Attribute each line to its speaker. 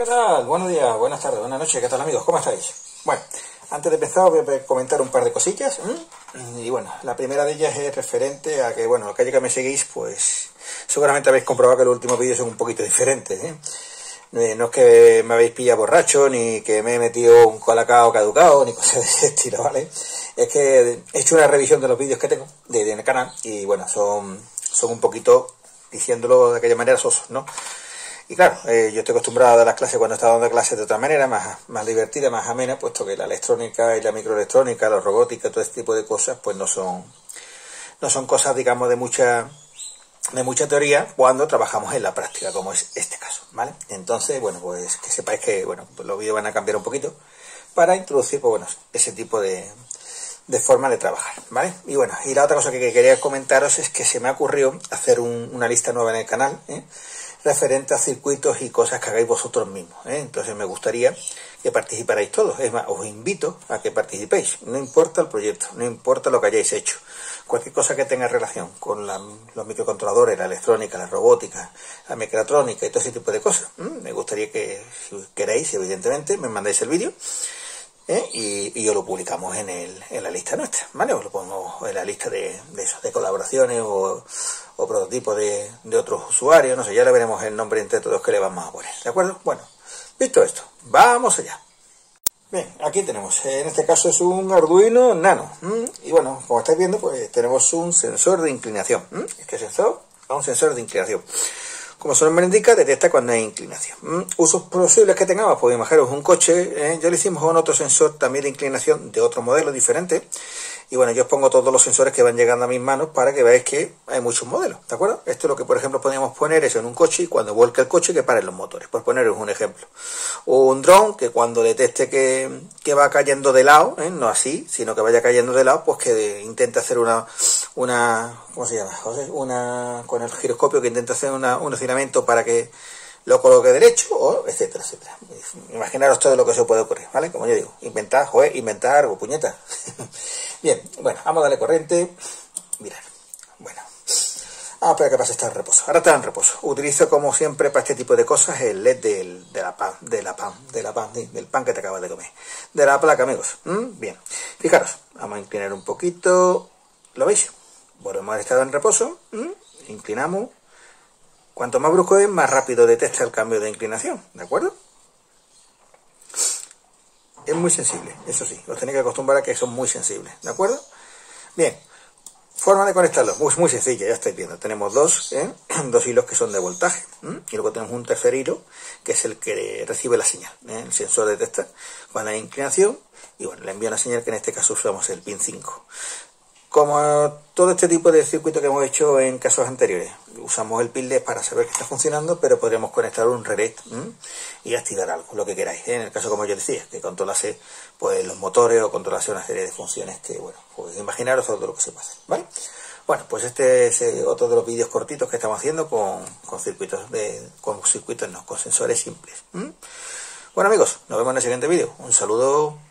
Speaker 1: ¿qué tal? Buenos días, buenas tardes, buenas noches, ¿qué tal amigos? ¿Cómo estáis? Bueno, antes de empezar voy a comentar un par de cosillas. Y bueno, la primera de ellas es referente a que, bueno, aquellos que me seguís, pues seguramente habéis comprobado que los últimos vídeos son un poquito diferentes, No es que me habéis pillado borracho, ni que me he metido un colacao caducado, ni cosas de ese estilo, ¿vale? Es que he hecho una revisión de los vídeos que tengo en el canal y, bueno, son un poquito, diciéndolo de aquella manera, sosos, ¿no? Y claro, yo estoy acostumbrado a dar las clases cuando estaba dando clases de otra manera, más divertida, más amena, puesto que la electrónica y la microelectrónica, la robótica, todo este tipo de cosas, pues no son cosas, digamos, de mucha teoría cuando trabajamos en la práctica, como es este caso, ¿vale? Entonces, bueno, pues que sepáis que, bueno, pues los vídeos van a cambiar un poquito para introducir, pues bueno, ese tipo de forma de trabajar, ¿vale? Y bueno, y la otra cosa que quería comentaros es que se me ha ocurrido hacer una lista nueva en el canal, referente a circuitos y cosas que hagáis vosotros mismos, Entonces me gustaría que participarais todos. Es más, os invito a que participéis. No importa el proyecto, no importa lo que hayáis hecho. Cualquier cosa que tenga relación con los microcontroladores, la electrónica, la robótica, la mecatrónica y todo ese tipo de cosas. Me gustaría que, si queréis, evidentemente, me mandéis el vídeo. Y yo lo publicamos en la lista nuestra, ¿vale? Os lo pongo en la lista de colaboraciones o prototipos de otros usuarios, no sé, ya le veremos el nombre entre todos que le vamos a poner, ¿de acuerdo? Bueno, visto esto, vamos allá. Bien, aquí tenemos, en este caso es un Arduino Nano, y bueno, como estáis viendo, pues tenemos un sensor de inclinación. Este sensor es un sensor de inclinación. Como su nombre indica, detecta cuando hay inclinación. Usos posibles que tengamos, pues imaginaros un coche, ya lo hicimos con otro sensor también de inclinación de otro modelo diferente. Y bueno, yo os pongo todos los sensores que van llegando a mis manos para que veáis que hay muchos modelos, ¿de acuerdo? Esto es lo que, por ejemplo, podríamos poner eso en un coche y cuando vuelque el coche que paren los motores, por poneros un ejemplo. O un dron que cuando detecte que va cayendo de lado, no así, sino que vaya cayendo de lado, pues que intente hacer una ¿cómo se llama, José? Con el giroscopio que intenta hacer un oscilamiento para que lo coloque derecho, o etcétera, etcétera. Imaginaros todo lo que se puede ocurrir, ¿vale? Como yo digo, inventar algo, puñeta. Bien, bueno, vamos a darle corriente. Mirad, bueno. Vamos a esperar que pase, está en reposo. Ahora está en reposo. Utilizo, como siempre, para este tipo de cosas, el LED del pan que te acabas de comer. De la placa, amigos. Bien, fijaros, vamos a inclinar un poquito. ¿Lo veis? Volvemos a estar en reposo. Inclinamos. Cuanto más brusco es, más rápido detecta el cambio de inclinación, ¿de acuerdo? Es muy sensible, eso sí, os tenéis que acostumbrar a que son muy sensibles, ¿de acuerdo? Bien, forma de conectarlo, muy sencilla, ya estáis viendo. Tenemos dos hilos que son de voltaje, y luego tenemos un tercer hilo, que es el que recibe la señal. El sensor detecta cuando hay inclinación, y bueno, le envía una señal que en este caso usamos el pin 5. Como todo este tipo de circuito que hemos hecho en casos anteriores, usamos el pin LED para saber que está funcionando, pero podremos conectar un relé y activar algo, lo que queráis. En el caso, como yo decía, que controlase pues los motores o controlase una serie de funciones que, bueno, pues imaginaros todo lo que se puede hacer, ¿vale? Bueno, pues este es otro de los vídeos cortitos que estamos haciendo con sensores simples. Bueno amigos, nos vemos en el siguiente vídeo. Un saludo.